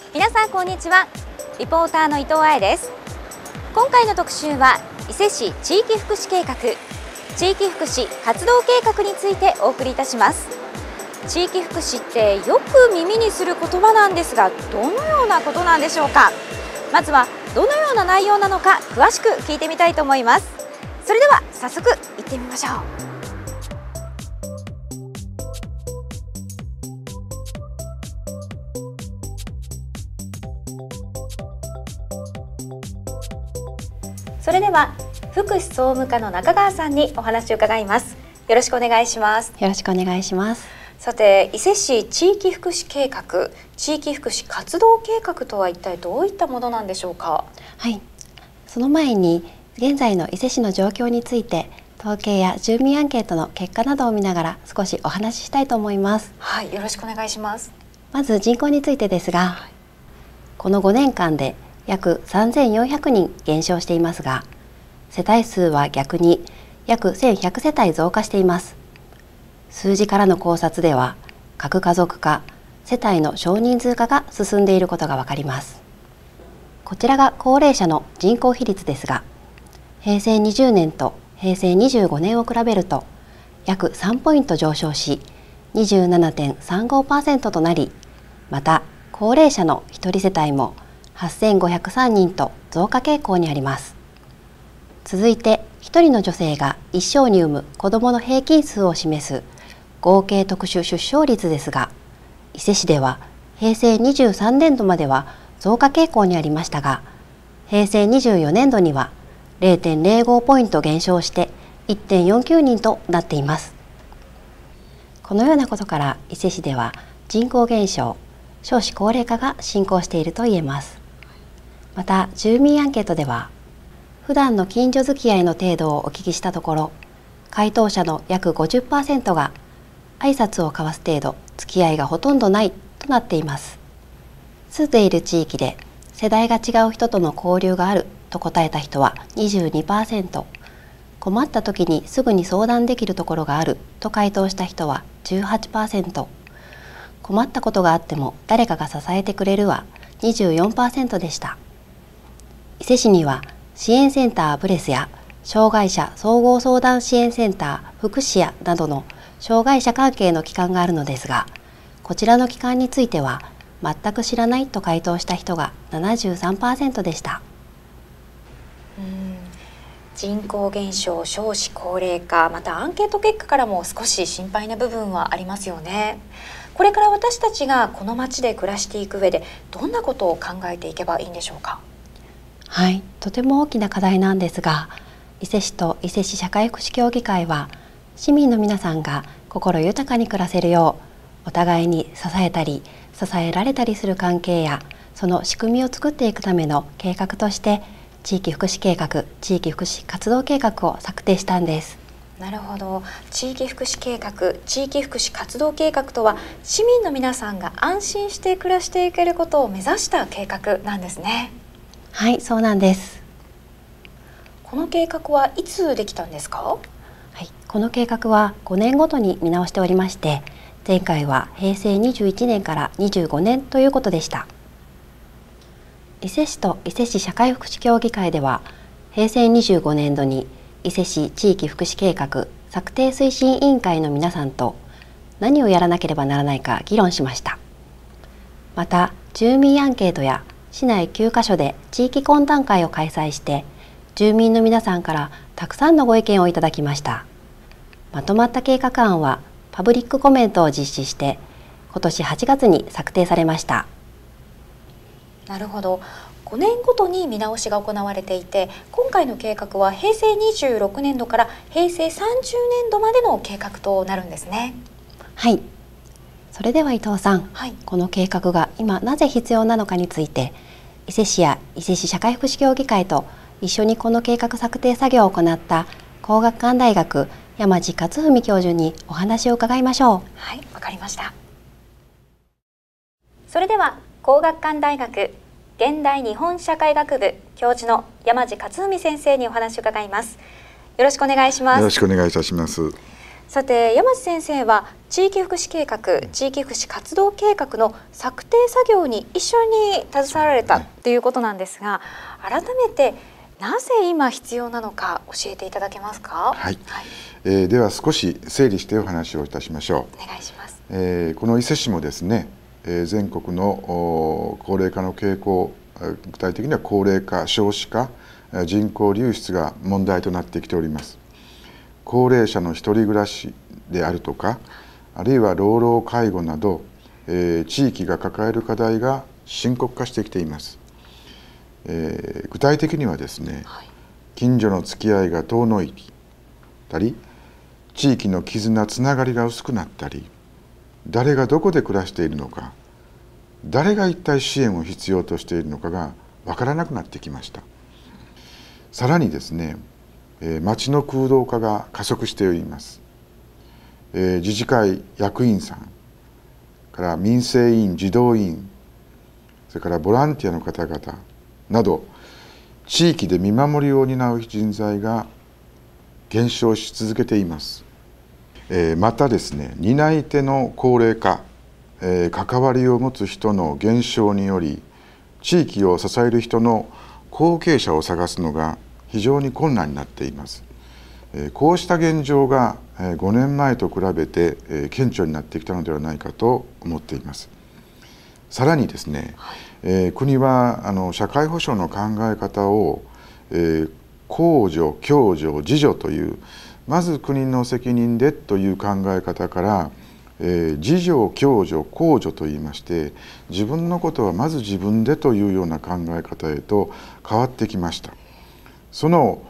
皆さんこんにちは。リポーターの伊藤彩です。今回の特集は伊勢市地域福祉計画、地域福祉活動計画についてお送りいたします。地域福祉ってよく耳にする言葉なんですが、どのようなことなんでしょうか。まずはどのような内容なのか詳しく聞いてみたいと思います。それでは早速行ってみましょう。それでは福祉総務課の中川さんにお話を伺います。よろしくお願いします。 よろしくお願いします。 さて、伊勢市地域福祉計画、地域福祉活動計画とは一体どういったものなんでしょうか。 はい、その前に現在の伊勢市の状況について統計や住民アンケートの結果などを見ながら少しお話ししたいと思います。 はい、よろしくお願いします。 まず人口についてですが、この5年間で約3400人減少していますが、世帯数は逆に約1100世帯増加しています。数字からの考察では、核家族化、世帯の少人数化が進んでいることがわかります。こちらが高齢者の人口比率ですが、平成20年と平成25年を比べると約3ポイント上昇し 27.35% となり、また高齢者の1人世帯も8503人と増加傾向にあります。続いて1人の女性が一生に産む子どもの平均数を示す合計特殊出生率ですが、伊勢市では平成23年度までは増加傾向にありましたが、平成24年度には 0.05 ポイント減少して 1.49 人となっています。このようなことから伊勢市では人口減少、少子高齢化が進行していると言えます。また住民アンケートでは、普段の近所付き合いの程度をお聞きしたところ、回答者の約 50% が挨拶を交わす程度、付き合いがほとんどないとなっています。住んでいる地域で世代が違う人との交流があると答えた人は 22%、困った時にすぐに相談できるところがあると回答した人は 18%、困ったことがあっても誰かが支えてくれるは 24% でした。伊勢市には支援センターブレスや障害者総合相談支援センター福祉屋などの障害者関係の機関があるのですが、こちらの機関については全く知らないと回答した人が 73% でした。 人口減少、少子高齢化、またアンケート結果からも少し心配な部分はありますよね。これから私たちがこの町で暮らしていく上でどんなことを考えていけばいいんでしょうか。 はい、とても大きな課題なんですが、伊勢市と伊勢市社会福祉協議会は市民の皆さんが心豊かに暮らせるよう、お互いに支えたり支えられたりする関係や、その仕組みを作っていくための計画として地域福祉計画、地域福祉活動計画を策定したんです。 なるほど。地域福祉計画、地域福祉活動計画とは、市民の皆さんが安心して暮らしていけることを目指した計画なんですね。 はい、そうなんです。 この計画はいつできたんですか。 はい、この計画は5年ごとに見直しておりまして、前回は平成21年から25年ということでした。伊勢市と伊勢市社会福祉協議会では、平成25年度に伊勢市地域福祉計画策定推進委員会の皆さんと何をやらなければならないか議論しました。また住民アンケートや市内9カ所で地域懇談会を開催して、住民の皆さんからたくさんのご意見をいただきました。まとまった計画案はパブリックコメントを実施して、今年8月に策定されました。 なるほど。5年ごとに見直しが行われていて、今回の計画は平成26年度から平成30年度までの計画となるんですね。 はい。それでは伊藤さん、 はい、 この計画が今なぜ必要なのかについて、伊勢市や伊勢市社会福祉協議会と一緒にこの計画策定作業を行った皇學館大学山地克文教授にお話を伺いましょう。 はい、わかりました。それでは皇學館大学現代日本社会学部教授の山地克文先生にお話を伺います。よろしくお願いします。 よろしくお願いいたします。 さて山地先生は地域福祉計画、地域福祉活動計画の策定作業に一緒に携わられたということなんですが、改めてなぜ今必要なのか教えていただけますか。 はい、では少し整理してお話をいたしましょう。 お願いします。 この伊勢市もですね、全国の高齢化の傾向、具体的には高齢化、少子化、人口流出が問題となってきております。高齢者の一人暮らしであるとか、あるいは老老介護など、地域が抱える課題が深刻化してきています。具体的にはですね、近所の付き合いが遠のいたり、地域の絆つながりが薄くなったり、誰がどこで暮らしているのか、誰が一体支援を必要としているのかが分からなくなってきました。さらにですね、町の空洞化が加速しております。自治会役員さんから民生委員、児童委員、それからボランティアの方々など、地域で見守りを担う人材が減少し続けています。またですね、担い手の高齢化、関わりを持つ人の減少により、地域を支える人の後継者を探すのが非常に困難になっています。こうした現状が5年前と比べて顕著になってきたのではないかと思っています。さらにですね、国は社会保障の考え方を公助、共助、自助という、まず国の責任でという考え方から、自助、共助、公助といいまして、自分のことはまず自分でというような考え方へと変わってきました。その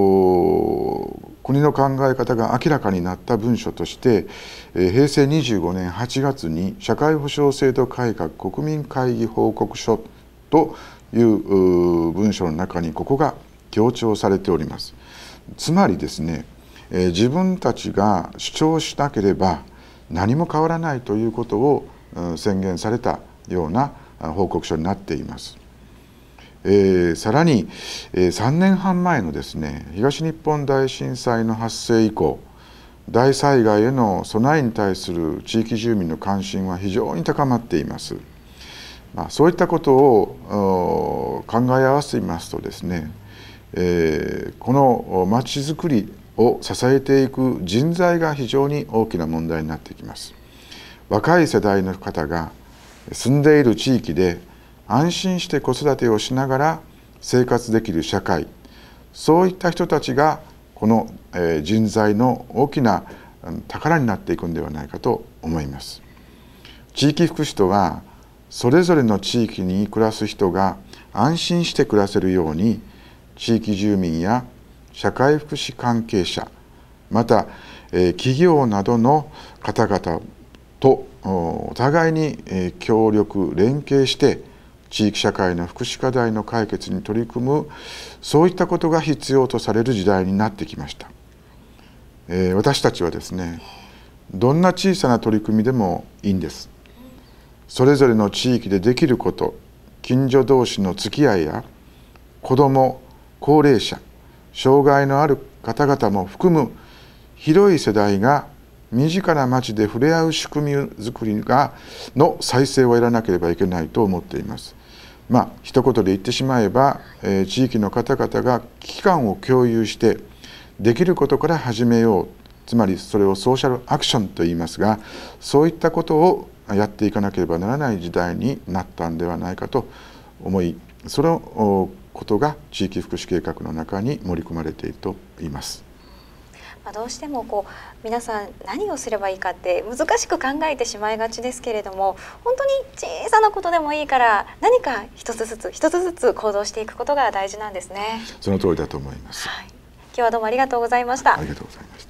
国の考え方が明らかになった文書として、平成25年8月に社会保障制度改革国民会議報告書という文書の中にここが強調されております。つまりですね、自分たちが主張しなければ何も変わらないということを宣言されたような報告書になっています。さらに3年半前のですね、東日本大震災の発生以降、大災害への備えに対する地域住民の関心は非常に高まっています。そういったことを考え合わせますとですね、このまちづくりを支えていく人材が非常に大きな問題になってきます。若い世代の方が住んでいる地域で安心して子育てをしながら生活できる社会、そういった人たちがこの人材の大きな宝になっていくんではないかと思います。地域福祉とは、それぞれの地域に暮らす人が安心して暮らせるように、地域住民や社会福祉関係者、また企業などの方々とお互いに協力連携して地域社会の福祉課題の解決に取り組む、そういったことが必要とされる時代になってきました。私たちはですね、どんな小さな取り組みでもいいんです。それぞれの地域でできること、近所同士の付き合いや子ども、高齢者、障害のある方々も含む広い世代が身近な町で触れ合う仕組みづくりの再生をやらなければいけないと思っています。一言で言ってしまえば、地域の方々が危機感を共有してできることから始めよう、つまりそれをソーシャルアクションと言いますが、そういったことをやっていかなければならない時代になったんではないかと思い、そのことが地域福祉計画の中に盛り込まれていると言います。 どうしても皆さん何をすればいいかって難しく考えてしまいがちですけれども、本当に小さなことでもいいから何か一つずつ行動していくことが大事なんですね。 その通りだと思います。 今日はどうもありがとうございました。 ありがとうございました。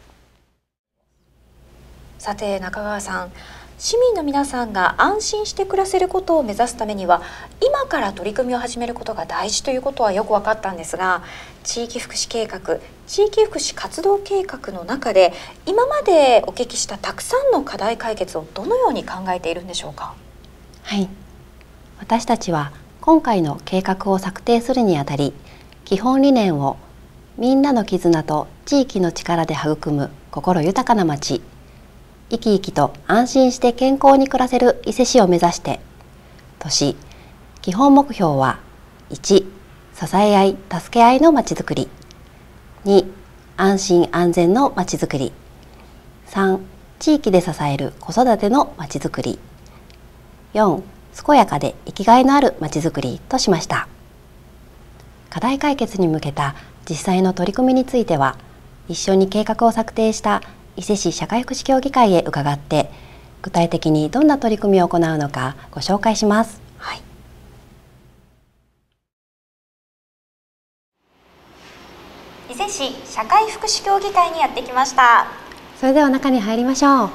さて中川さん、市民の皆さんが安心して暮らせることを目指すためには、今から取り組みを始めることが大事ということはよく分かったんですが、地域福祉計画、地域福祉活動計画の中で今までお聞きしたたくさんの課題解決をどのように考えているんでしょうか。 はい、私たちは今回の計画を策定するにあたり、基本理念をみんなの絆と地域の力で育む心豊かな町、生き生きと安心して健康に暮らせる伊勢市を目指して、年基本目標は1、支え合い助け合いのまちづくり、2、安心安全のまちづくり、3、地域で支える子育てのまちづくり、4、健やかで生きがいのあるまちづくりとしました。課題解決に向けた実際の取り組みについては、一緒に計画を策定した伊勢市社会福祉協議会へ伺って、具体的にどんな取り組みを行うのかご紹介します。 はい、伊勢市社会福祉協議会にやってきました。 それでは中に入りましょう。 はい。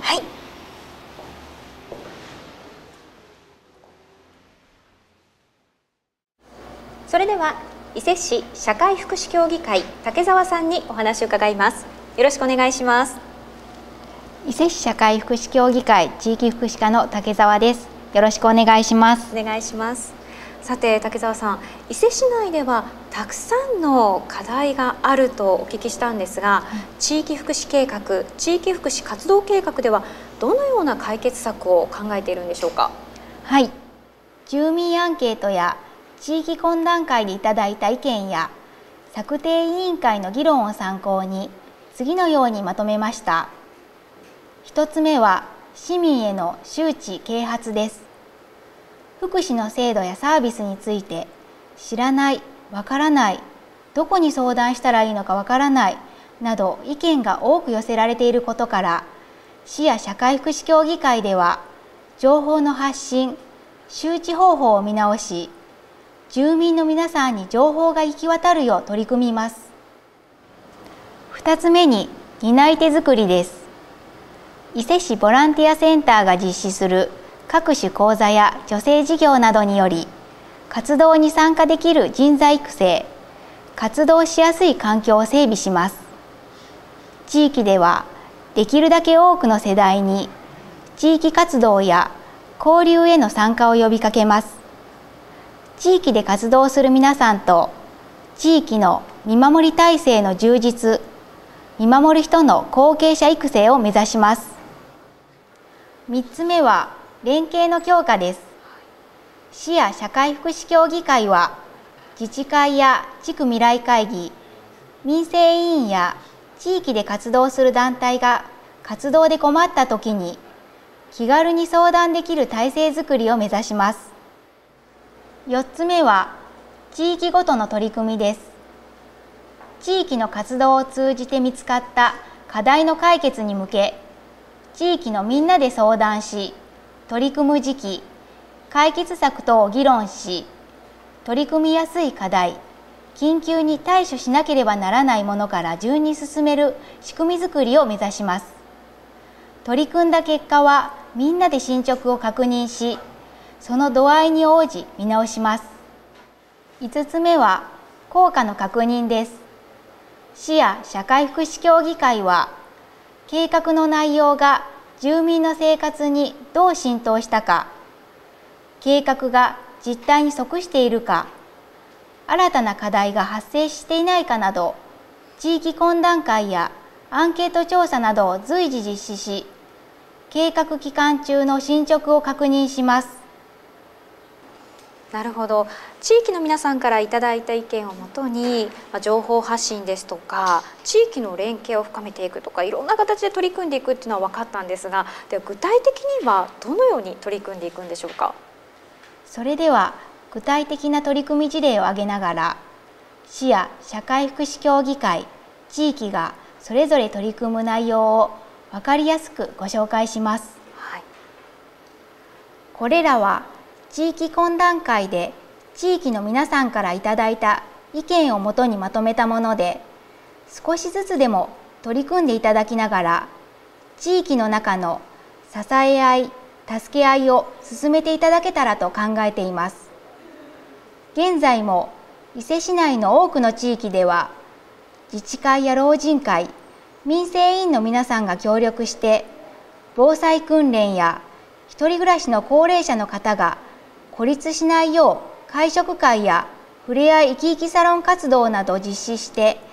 それでは伊勢市社会福祉協議会竹澤さんにお話を伺います。よろしくお願いします。 伊勢市社会福祉協議会地域福祉課の竹澤です。よろしくお願いします。 お願いします。さて竹澤さん、伊勢市内ではたくさんの課題があるとお聞きしたんですが、地域福祉計画、地域福祉活動計画ではどのような解決策を考えているんでしょうか。 はい、住民アンケートや地域懇談会でいただいた意見や策定委員会の議論を参考に次のようにまとめました。1つ目は市民への周知啓発です。福祉の制度やサービスについて知らない、わからない、どこに相談したらいいのかわからないなど意見が多く寄せられていることから、市や社会福祉協議会では情報の発信、周知方法を見直し、住民の皆さんに情報が行き渡るよう取り組みます。2つ目に担い手作りです。伊勢市ボランティアセンターが実施する各種講座や助成事業などにより、活動に参加できる人材育成、活動しやすい環境を整備します。地域ではできるだけ多くの世代に地域活動や交流への参加を呼びかけます。地域で活動する皆さんと地域の見守り体制の充実、見守る人の後継者育成を目指します。3つ目は連携の強化です。市や社会福祉協議会は自治会や地区未来会議、民生委員や地域で活動する団体が活動で困った時に気軽に相談できる体制づくりを目指します。4つ目は地域ごとの取り組みです。地域の活動を通じて見つかった課題の解決に向け、地域のみんなで相談し、取り組む時期、解決策等を議論し、取り組みやすい課題、緊急に対処しなければならないものから順に進める仕組みづくりを目指します。取り組んだ結果はみんなで進捗を確認し、その度合いに応じ見直します。5つ目は効果の確認です。市や社会福祉協議会は、計画の内容が住民の生活にどう浸透したか、計画が実態に即しているか、新たな課題が発生していないかなど、地域懇談会やアンケート調査などを随時実施し、計画期間中の進捗を確認します。 なるほど。地域の皆さんからいただいた意見をもとに、情報発信ですとか地域の連携を深めていくとか、いろんな形で取り組んでいくっていうのは分かったんですが、では具体的にはどのように取り組んでいくんでしょうか。 それでは具体的な取り組み事例を挙げながら、市や社会福祉協議会、地域がそれぞれ取り組む内容を分かりやすくご紹介します。 はい、 これらは地域懇談会で地域の皆さんからいただいた意見をもとにまとめたもので、少しずつでも取り組んでいただきながら、地域の中の支え合い、助け合いを進めていただけたらと考えています。現在も伊勢市内の多くの地域では、自治会や老人会、民生委員の皆さんが協力して、防災訓練や一人暮らしの高齢者の方が孤立しないよう会食会やふれあい生き生きサロン活動などを実施して、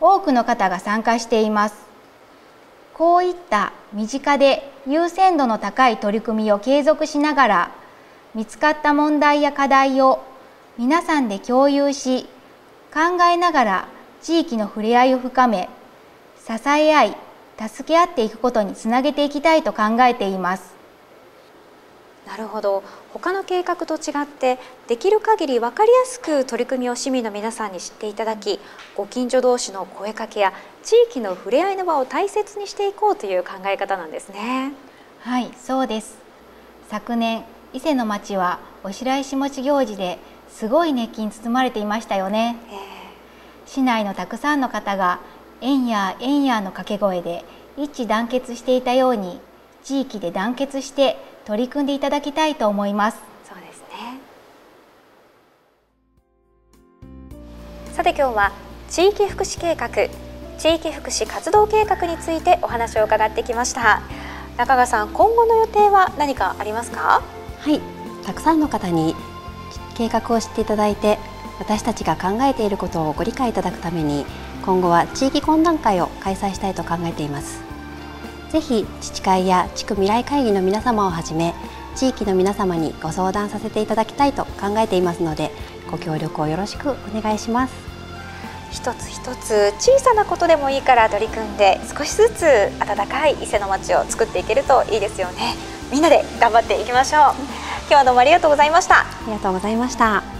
多くの方が参加しています。こういった身近で優先度の高い取り組みを継続しながら、見つかった問題や課題を皆さんで共有し、考えながら地域の触れ合いを深め、支え合い、助け合っていくことにつなげていきたいと考えています。 なるほど。他の計画と違ってできる限り分かりやすく取り組みを市民の皆さんに知っていただき、ご近所同士の声かけや地域の触れ合いの場を大切にしていこうという考え方なんですね。 はい、そうです。昨年伊勢の町はお白石餅行事ですごい熱気に包まれていましたよね。市内のたくさんの方がえんやえんやの掛け声で一致団結していたように、地域で団結して取り組んでいただきたいと思います。 そうですね。さて今日は地域福祉計画、地域福祉活動計画についてお話を伺ってきました。中川さん、今後の予定は何かありますか？ はい、たくさんの方に計画を知っていただいて、私たちが考えていることをご理解いただくために、今後は地域懇談会を開催したいと考えています。ぜひ自治会や地区未来会議の皆様をはじめ、地域の皆様にご相談させていただきたいと考えていますので、ご協力をよろしくお願いします。 一つ一つ小さなことでもいいから取り組んで、少しずつ温かい伊勢の町を作っていけるといいですよね。みんなで頑張っていきましょう。今日はどうもありがとうございました。 ありがとうございました。